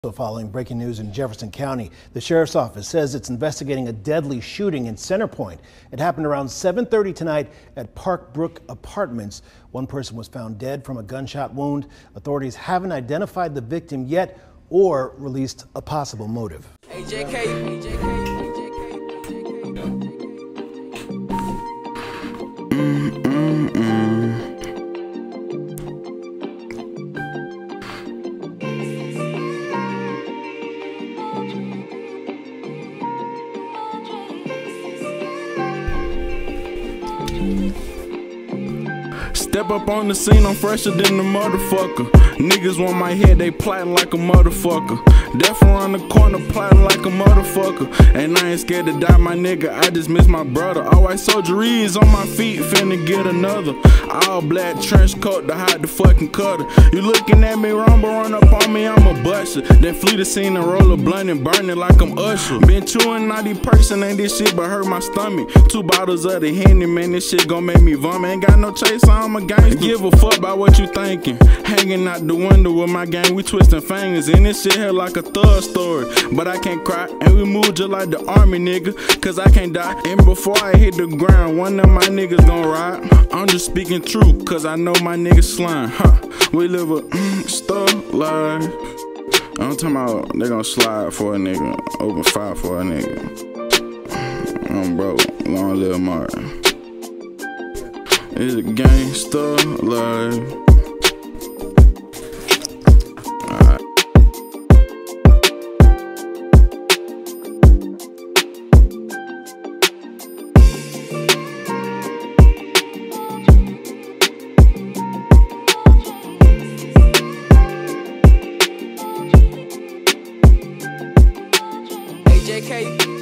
So following breaking news in Jefferson County, the sheriff's office says it's investigating a deadly shooting in Center Point. It happened around 7:30 tonight at Park Brook Apartments. One person was found dead from a gunshot wound. Authorities haven't identified the victim yet or released a possible motive. Step up on the scene, I'm fresher than the motherfucker. Niggas want my head, they plotting like a motherfucker. Death around the corner, plotting like a motherfucker. And I ain't scared to die, my nigga, I just miss my brother. All white soldieries on my feet, finna get another. All black trench coat to hide the fucking cutter. You looking at me wrong, but run up on me, I'm a buster. Then flee the scene and roll a blunt and burn it like I'm Usher. Been chewing naughty person, ain't this shit but hurt my stomach. 2 bottles of the Henny, man, this shit gon' make me vomit. Ain't got no chase, I'm a gangster. Give a fuck about what you thinking. Hanging out the window with my gang, we twisting fingers. And this shit here like a thug story. But I can't cry, and we move just like the army, nigga. Cause I can't die. And before I hit the ground, one of my niggas gon' ride. I'm just speaking true, cause I know my niggas slime. We live a stuff life. I'm talking about they gon' slide for a nigga, open fire for a nigga. I'm broke, long live Martin. It's a gangsta life. AJK.